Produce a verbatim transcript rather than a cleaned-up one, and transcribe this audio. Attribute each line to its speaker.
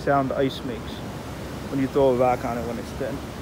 Speaker 1: sound ice makes when you throw it back on it when it's thin.